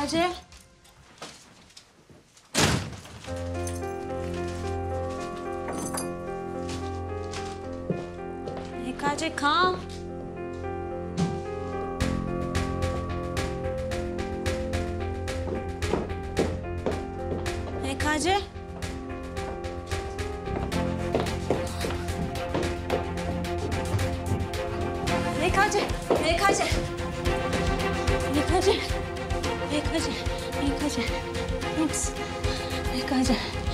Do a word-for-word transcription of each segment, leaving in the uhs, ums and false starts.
Meykace. Meykace, Kaan. Meykace. Meykace, Meykace. Meykace. Meykace, Meykace. İyi misin? Meykace.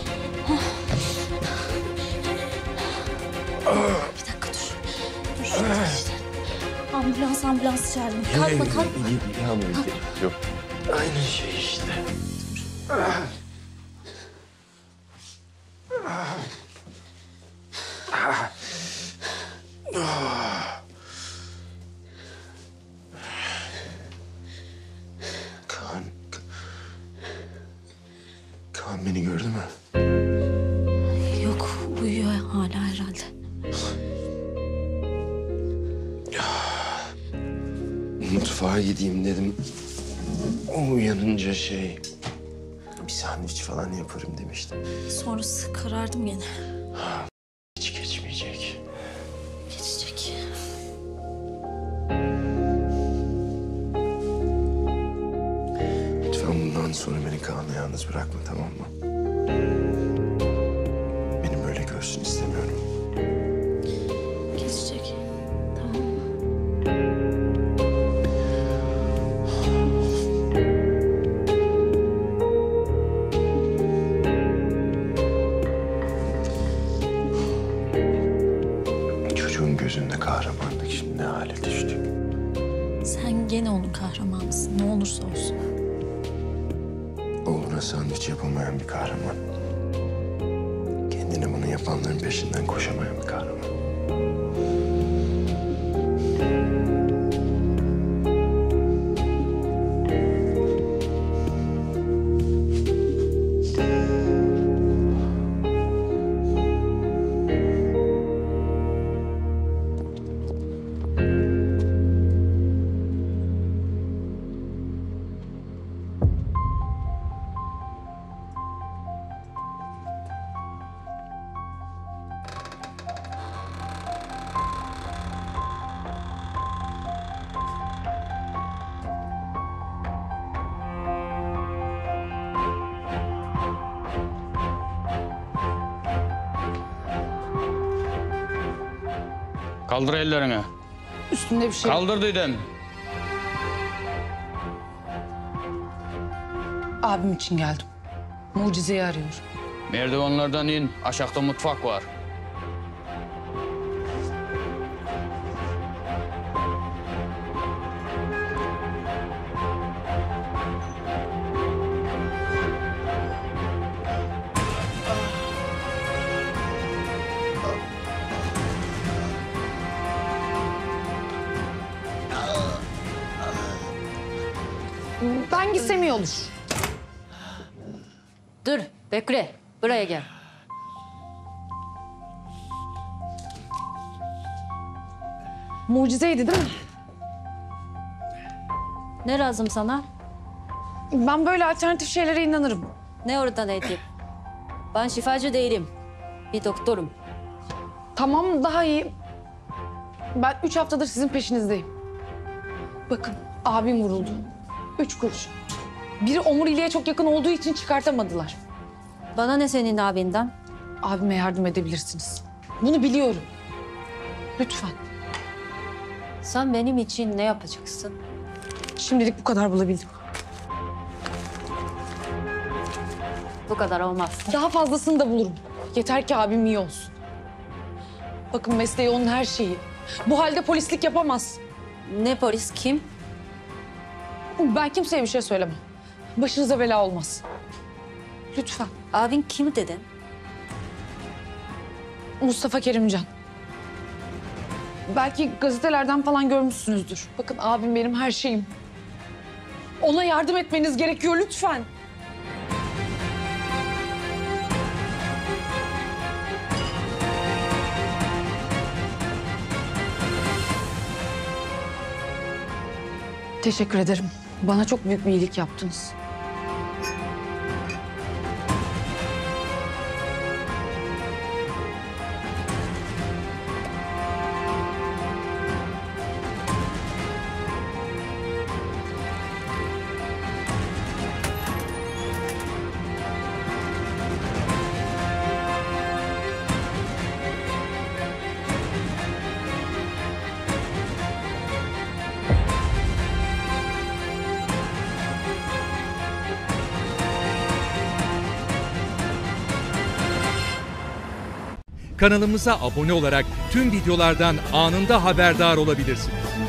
Bir dakika dur. Dur şurada işte. Ambulans, ambulans çağırdım. Kalkma, kalkma. Yağmur, yok. Aynı şey işte. Kaan... Kaan beni gördü mü? Yok, uyuyor hala herhalde. Mutfağa gideyim dedim. O uyanınca şey... Bir sandviç falan yaparım demiştim. Sonrası karardım gene. Hiç geçmeyecek. Geçecek. Lütfen bundan sonra beni Kaan'la yalnız bırakma, tamam mı? Benim böyle görsün istemiyorum. Geçecek. Tamam mı? Çocuğun gözünde kahramanlık, şimdi ne hale düştük. Sen gene onun kahramanısın. Ne olursa olsun. Oğluna sandviç yapamayan bir kahraman. Kendine bunu yapanların peşinden koşamayan bir kahraman. Kaldır ellerini. Üstünde bir şey. Kaldır dedim. Abim için geldim. Mucizeyi arıyor. Merdivenlerden in. Aşağıda mutfak var. Ben gitsem iyi olur. Dur, bekle. Buraya gel. Mucizeydi değil mi? Ne lazım sana? Ben böyle alternatif şeylere inanırım. Ne oradan edeyim? Ben şifacı değilim. Bir doktorum. Tamam, daha iyi. Ben üç haftadır sizin peşinizdeyim. Bakın, abim vuruldu. Üç kurşun. Biri omuriliğe çok yakın olduğu için çıkartamadılar. Bana ne senin abinden? Abime yardım edebilirsiniz. Bunu biliyorum. Lütfen. Sen benim için ne yapacaksın? Şimdilik bu kadar bulabildim. Bu kadar olmaz. Daha fazlasını da bulurum. Yeter ki abim iyi olsun. Bakın, mesleği onun her şeyi. Bu halde polislik yapamaz. Ne polis, kim? Ben kimseye bir şey söylemem. Başınıza bela olmaz. Lütfen. Abin kim dedin? Mustafa Kerimcan. Belki gazetelerden falan görmüşsünüzdür. Bakın, abim benim her şeyim. Ona yardım etmeniz gerekiyor lütfen. Teşekkür ederim. Bana çok büyük bir iyilik yaptınız. kanalımıza abone olarak tüm videolardan anında haberdar olabilirsiniz.